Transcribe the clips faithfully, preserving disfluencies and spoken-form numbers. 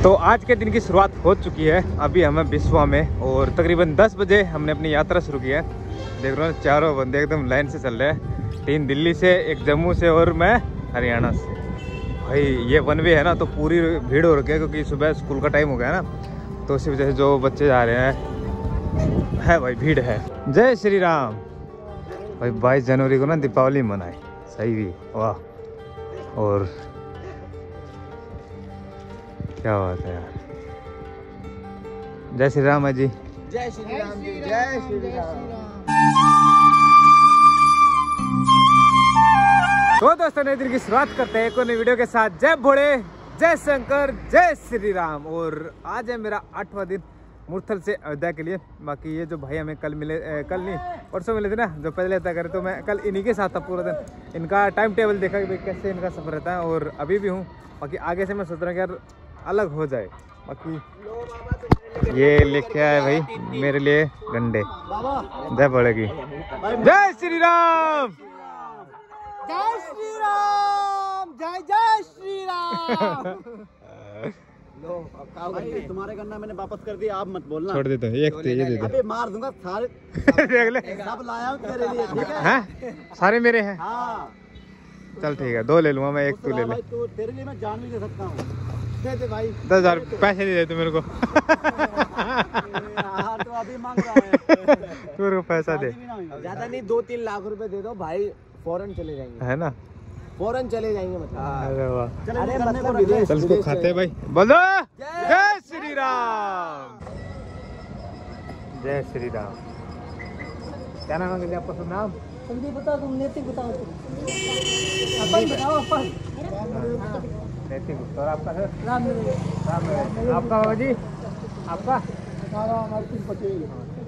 तो आज के दिन की शुरुआत हो चुकी है। अभी हम हैं बिस्वा में और तकरीबन दस बजे हमने अपनी यात्रा शुरू की है। देख रहे हो चारों बंदे एकदम लाइन से चल रहे हैं, तीन दिल्ली से, एक जम्मू से और मैं हरियाणा से। भाई ये वन वे है ना, तो पूरी भीड़ हो रखी है क्योंकि सुबह स्कूल का टाइम हो गया ना, तो उसी वजह से जो बच्चे जा रहे हैं है भाई भीड़ है। जय श्री राम। भाई बाईस जनवरी को ना दीपावली मनाए, सही भी वाह। और क्या बात है यार। जय श्री राम जी। जय श्री राम जी। जय श्री राम। तो दोस्तों नए दिन की शुरुआत करते हैं एक और नई वीडियो के साथ। जय भोले, जय शंकर, जय श्री राम। और आज है मेरा आठवां दिन मुरथल से अयोध्या के लिए। बाकी ये जो भाई हमें कल मिले, ए, कल नहीं परसों मिले थे ना, जो पैदल यात्रा करे, तो मैं कल इन्हीं के साथ था पूरा दिन। इनका टाइम टेबल देखा कि भाई कैसे इनका सफर रहता है, और अभी भी हूँ। बाकी आगे से मैं सोच रहा हूँ कि यार अलग हो जाए। बाकी ये लेके आए भाई मेरे लिए गंडे। जय भोले की जय श्री राम। जय श्री राम। जय जय श्री राम। लो अब भाई तुम्हारे गन्ना मैंने वापस कर दिया, आप मत बोलना। छोड़ देता हूँ, एक तो ये दे दे। अबे मार दूंगा सारे। देख ले सब लाया हूं तेरे लिए, ठीक है? हैं सारे मेरे हैं। हाँ चल ठीक है, दो ले लूंगा मैं, एक तू ले ले। भाई तू तेरे लिए मैं जान भी दे सकता हूँ। दे दे भाई। दस हजार पैसे नहीं देते मेरे को। हाँ तो अभी मांग रहा है। तू मेरे को पैसा दे। ज्यादा नहीं, दो तीन लाख रुपए दे दो भाई, फौरन चले जाएंगे। है ना, फौरन चले जाएंगे मतलब। अरे वाह। अरे मतलब विदेश। चल इसको खाते हैं भाई। बोलो जय श्री राम। जय श्री राम। क्या नाम है आपका? शुभ नाम? संदीप बताओ, तुम नैतिक बताओ। अपन बताओ अपन। नैतिक। और आपका सर? राम राम। आपका बाबा जी? आपका? पटेल।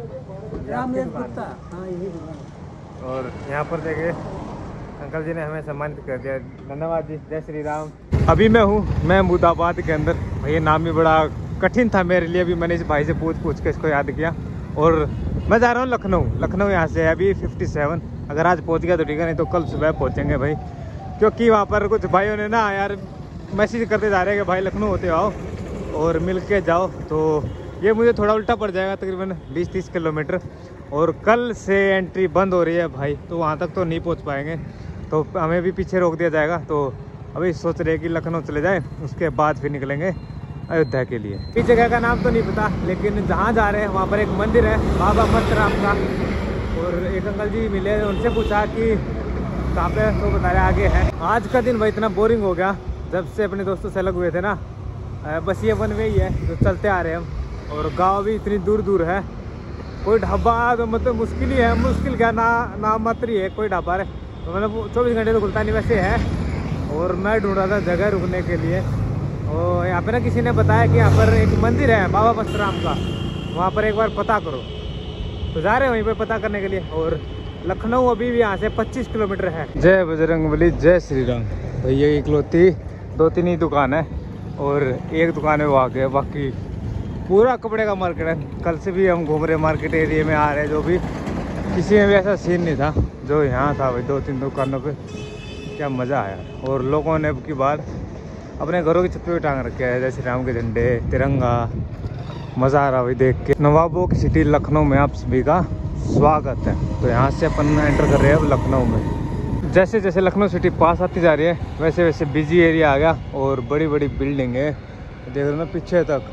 राम गुप्ता। हाँ यही दुकान। और यहाँ पर देखिए अंकल जी ने हमें सम्मानित कर दिया, धन्यवाद जी। जय श्री राम। अभी मैं हूँ मैं मुदाबाद के अंदर। भैया नाम भी बड़ा कठिन था मेरे लिए, अभी मैंने इस भाई से पूछ पूछ के इसको याद किया। और मैं जा रहा हूँ लखनऊ। लखनऊ यहाँ से है अभी सत्तावन। अगर आज पहुँच गया तो ठीक है, नहीं तो कल सुबह पहुँचेंगे भाई। क्योंकि वहाँ पर कुछ भाइयों ने ना यार मैसेज करते जा रहे हैं कि भाई लखनऊ होते आओ और मिल के जाओ। तो ये मुझे थोड़ा उल्टा पड़ जाएगा, तकरीबन बीस तीस किलोमीटर। और कल से एंट्री बंद हो रही है भाई, तो वहाँ तक तो नहीं पहुँच पाएंगे, तो हमें भी पीछे रोक दिया जाएगा। तो अभी सोच रहे हैं कि लखनऊ चले जाएं, उसके बाद फिर निकलेंगे अयोध्या के लिए। इस जगह का नाम तो नहीं पता, लेकिन जहाँ जा रहे हैं वहाँ पर एक मंदिर है बाबा परशुराम का। और एक अंकल जी मिले, उनसे पूछा कि कहाँ पे, तो बता रहे आगे है। आज का दिन भाई इतना बोरिंग हो गया जब से अपने दोस्तों से अलग हुए थे ना। बस ये वन वे ही है जो चलते आ रहे हैं हम, और गाँव भी इतनी दूर दूर है। कोई ढाबा तो मतलब मुश्किल ही है, मुश्किल क्या ना ना मात्र ही है कोई ढाबा है, तो मतलब चौबीस घंटे तो खुलता नहीं वैसे है। और मैं ढूंढ रहा था जगह रुकने के लिए। और यहाँ पे ना किसी ने बताया कि यहाँ पर एक मंदिर है बाबा परशुराम का, वहाँ पर एक बार पता करो। तो जा रहे हैं वहीं पर पता करने के लिए। और लखनऊ अभी भी यहाँ से पच्चीस किलोमीटर है। जय बजरंगबली, जय श्री राम। भैया इकलौती दो तीन ही दुकान है, और एक दुकान है वो आगे, बाकी पूरा कपड़े का मार्केट है। कल से भी हम घूम रहे मार्केट एरिया में आ रहे, जो भी किसी में भी ऐसा सीन नहीं था जो यहाँ था भाई। दो तीन दुकानों पे क्या मज़ा आया। और लोगों ने अब की बार अपने घरों की छत पे टांग रखे हैं जय श्री राम के झंडे, तिरंगा। मज़ा आ रहा भाई देख के। नवाबों की सिटी लखनऊ में आप सभी का स्वागत है। तो यहाँ से अपन एंटर कर रहे हैं अब लखनऊ में। जैसे जैसे लखनऊ सिटी पास आती जा रही है वैसे वैसे बिजी एरिया आ गया, और बड़ी बड़ी बिल्डिंग है देख रहे हो ना पीछे तक।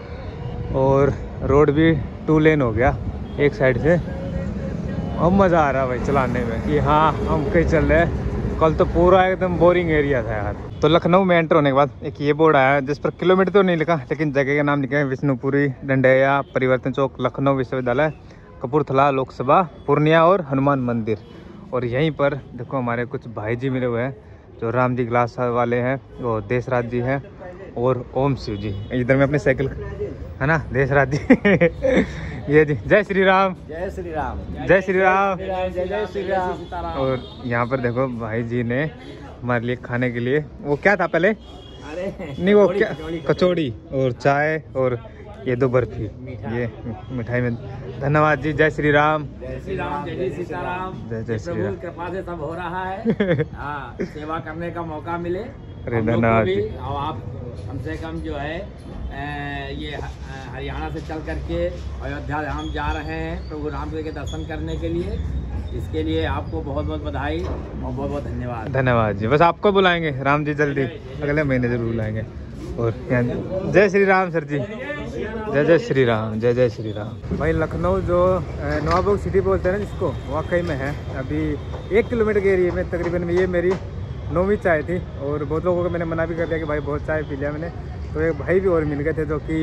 और रोड भी टू लेन हो गया एक साइड से। अब मज़ा आ रहा भाई चलाने में कि हाँ हम कहीं चल रहे हैं। कल तो पूरा एकदम बोरिंग एरिया था यार। तो लखनऊ में एंटर होने के बाद एक ये बोर्ड आया जिस पर किलोमीटर तो नहीं लिखा, लेकिन जगह का नाम लिखा है विष्णुपुरी, डंडैया, परिवर्तन चौक, लखनऊ विश्वविद्यालय, कपूरथला लोकसभा, पूर्णिया और हनुमान मंदिर। और यहीं पर देखो हमारे कुछ भाई जी मिले हुए हैं जो राम जी ग्लास वाले हैं, वो देशराज जी हैं और ओम शिव जी। इधर में अपनी साइकिल है ना देशराज जी। ये जी जय श्री राम। जय श्री राम। जय श्री राम। जय जय श्री राम। और यहाँ पर देखो भाई जी ने हमारे लिए खाने के लिए वो क्या था पहले, अरे नहीं वो क्या, कचौड़ी और चाय और ये दो बर्फी, ये मिठाई में। धन्यवाद जी। जय श्री राम। जय श्री राम। जय जय सीताराम। जय जय श्री राम। कृपा से सब हो रहा है। हाँ, सेवा करने का मौका मिले अरे धन्यवाद जी। और आप कम से कम जो है अ, ये ह- हरियाणा से चल करके अयोध्या धाम जा रहे हैं प्रभु राम जी के दर्शन करने के लिए। इसके लिए आपको बहुत बहुत बधाई और बहुत बहुत धन्यवाद। धन्यवाद जी। बस आपको बुलाएंगे राम जी जल्दी, अगले महीने जरूर बुलाएंगे। और यहाँ- जय श्री राम सर जी। जय जय श्री राम, जय जय श्री राम। भाई लखनऊ जो अ, नवाबोग सिटी बोलते हैं ना जिसको, वाकई में है। अभी एक किलोमीटर के एरिए में तकरीबन ये मेरी नौवीं चाय थी और बहुत लोगों को मैंने मना भी कर दिया कि भाई बहुत चाय पी लिया मैंने। तो एक भाई भी और मिल गए थे जो कि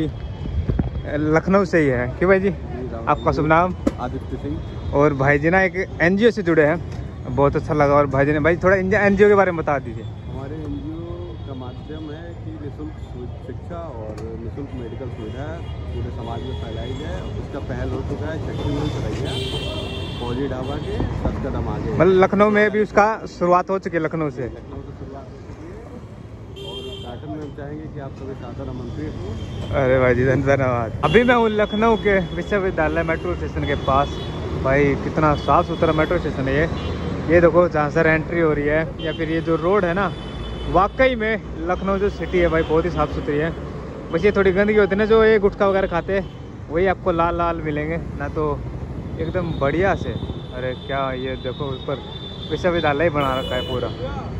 लखनऊ से ही है। क्यों भाई जी, आपका शुभ नाम? आदित्य सिंह। और भाई जी ना एक एनजीओ से जुड़े हैं, बहुत अच्छा लगा। और भाई जी ने भाई थोड़ा एनजीओ के बारे में बता दीजिए। हमारे एनजीओ का माध्यम है कि निःशुल्क शिक्षा और निःशुल्क मेडिकल सुविधा पूरे समाज में फैलाई जाए। उसका पहल हो चुका है छठी में सरैया फौजी ढाबा के दस कदम आगे। मतलब लखनऊ में भी उसका शुरुआत हो चुकी है, लखनऊ से। लखनऊ से शुरुआत हो चुकी है और उद्घाटन में हम चाहेंगे कि आप सभी सादर आमंत्रित हों। अरे भाई जी धन्यवाद। अभी मैं हूँ लखनऊ के विश्वविद्यालय मेट्रो स्टेशन के पास। भाई कितना साफ़ सुथरा मेट्रो स्टेशन है ये। ये देखो जहाँ से एंट्री हो रही है, या फिर ये जो रोड है ना, वाकई में लखनऊ जो सिटी है भाई बहुत ही साफ़ सुथरी है। बस ये थोड़ी गंदगी होती है ना, जो ये गुटखा वगैरह खाते हैं वही आपको लाल लाल मिलेंगे, ना तो एकदम बढ़िया से। अरे क्या ये देखो ऊपर विश्वविद्यालय बना रखा है पूरा।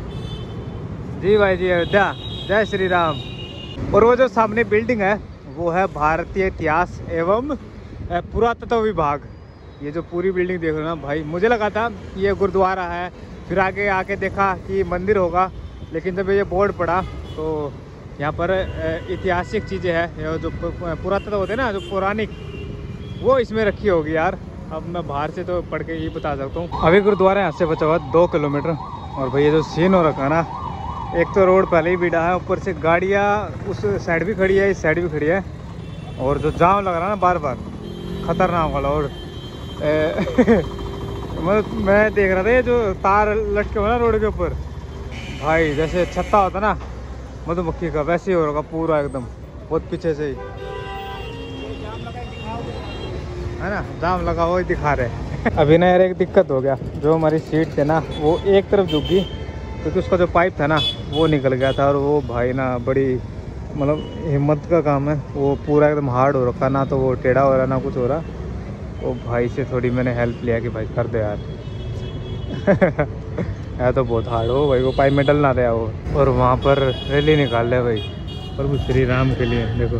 जी भाई जी, अयोध्या जय श्री राम। और वो जो सामने बिल्डिंग है वो है भारतीय इतिहास एवं पुरातत्व विभाग। ये जो पूरी बिल्डिंग देख रहे हो ना भाई, मुझे लगा था ये गुरुद्वारा है, फिर आगे आके देखा कि मंदिर होगा, लेकिन जब ये बोर्ड पड़ा तो यहाँ पर ऐतिहासिक चीज़ें हैं, जो पुरातत्व होते हैं ना, जो पौराणिक, वो इसमें रखी होगी यार। अब मैं बाहर से तो पढ़ के ये बता सकता हूँ। अभी गुरुद्वारा यहाँ से बचा हुआ दो किलोमीटर। और भाई ये जो सीन हो रखा ना, एक तो रोड पहले ही बीड़ा है, ऊपर से गाड़ियाँ उस साइड भी खड़ी है, इस साइड भी खड़ी है, और जो जाम लग रहा है ना बार बार, खतरनाक वाला। और मतलब मैं देख रहा था ये जो तार लटके हुए ना रोड के ऊपर, भाई जैसे छत्ता होता ना मधुमक्खी का, वैसे ही हो रहा पूरा एकदम, बहुत पीछे से ही है ना, जाम लगा हुआ ही दिखा रहे। अभी ना यार एक दिक्कत हो गया, जो हमारी सीट थी ना वो एक तरफ झुक गई, क्योंकि उसका जो पाइप था ना वो निकल गया था। और वो भाई ना बड़ी मतलब हिम्मत का काम है, वो पूरा एकदम हार्ड हो रखा, ना तो वो टेढ़ा हो रहा ना कुछ हो रहा। वो भाई से थोड़ी मैंने हेल्प लिया कि भाई कर दे यार। है तो बहुत हार्ड हो भाई, वो पाइप में डल ना रहा वो। और वहाँ पर रैली निकाल रहे भाई प्रभु श्री राम के लिए, देखो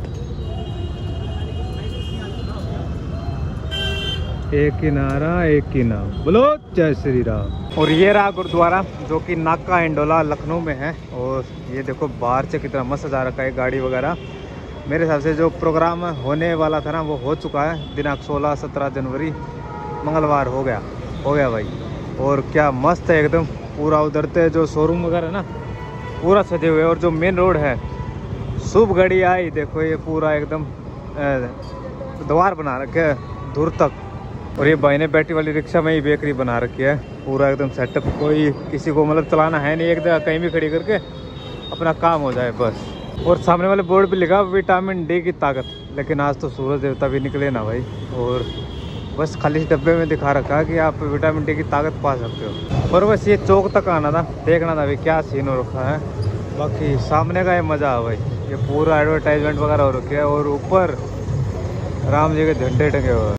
एक किनारा एक ही नाम, बोलो जय श्री राम। और ये रहा गुरुद्वारा जो कि नाका इंडोला लखनऊ में है। और ये देखो बाहर से कितना मस्त सजा रखा है, गाड़ी वगैरह। मेरे हिसाब से जो प्रोग्राम होने वाला था ना वो हो चुका है, दिनांक सोलह सत्रह जनवरी मंगलवार हो गया हो गया भाई। और क्या मस्त है एकदम, पूरा उधर से जो शोरूम वगैरह ना पूरा सजे हुए। और जो मेन रोड है शुभ घड़ी आई, देखो ये पूरा एकदम द्वार बना रखे है दूर तक। और ये भाई ने बैटरी वाली रिक्शा में ही बेकरी बना रखी है, पूरा एकदम सेटअप। कोई किसी को मतलब चलाना है नहीं, एक जगह कहीं भी खड़ी करके अपना काम हो जाए बस। और सामने वाले बोर्ड पे लिखा विटामिन डी की ताकत, लेकिन आज तो सूरज देवता भी निकले ना भाई। और बस खाली डब्बे में दिखा रखा है कि आप विटामिन डी की ताकत पा सकते हो। और बस ये चौक तक आना था, देखना था भाई क्या सीन हो रखा है। बाकी सामने का ये मज़ा है भाई, ये पूरा एडवर्टाइजमेंट वगैरह हो रखी है। और ऊपर राम जी के झंडे टंगे हुए हैं।